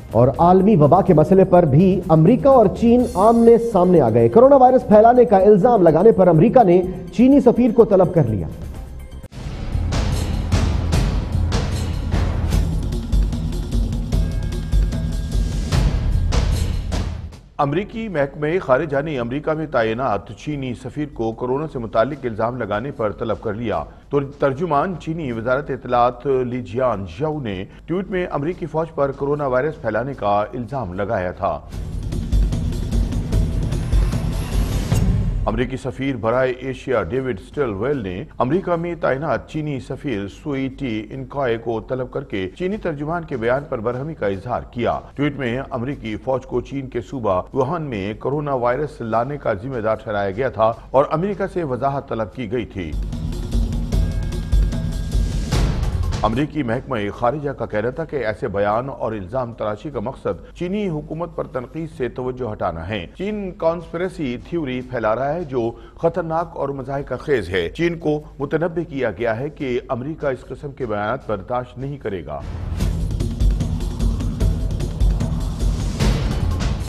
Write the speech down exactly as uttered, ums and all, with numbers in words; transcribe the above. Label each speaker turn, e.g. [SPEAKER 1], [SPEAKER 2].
[SPEAKER 1] और आलमी वबा के मसले पर भी अमेरिका और चीन आमने सामने आ गए। कोरोना वायरस फैलाने का इल्जाम लगाने पर अमेरिका ने चीनी सफीर को तलब कर लिया।
[SPEAKER 2] अमरीकी महकमे खारिजा ने अमरीका में तैनात चीनी सफीर को कोरोना से मुतालिक इल्जाम लगाने पर तलब कर लिया। तो तर्जुमान चीनी वजारत इत्तलात लीजियान ज़ाओ ने ट्वीट में अमरीकी फौज पर कोरोना वायरस फैलाने का इल्जाम लगाया था। अमरीकी सफीर बराए एशिया डेविड स्टिलवेल ने अमरीका में तैनात चीनी सफीर सुई टी इनकॉय को तलब करके चीनी तर्जुमान के बयान पर बरहमी का इजहार किया। ट्वीट में अमरीकी फौज को चीन के सूबा वुहान में कोरोना वायरस लाने का जिम्मेदार ठहराया गया था और अमरीका से वजाहत तलब की गई थी। अमरीकी महकमा खारिजा का कहना था कि ऐसे बयान और इल्जाम तराशी का मकसद चीनी हुकूमत पर तनकीद से तवज्जो हटाना है। चीन कॉन्स्पिरेसी थ्योरी फैला रहा है जो खतरनाक और मज़ाहिका खेज है। चीन को मुतनब्बे किया गया है कि अमरीका इस किस्म के बयान बर्दाश्त नहीं करेगा।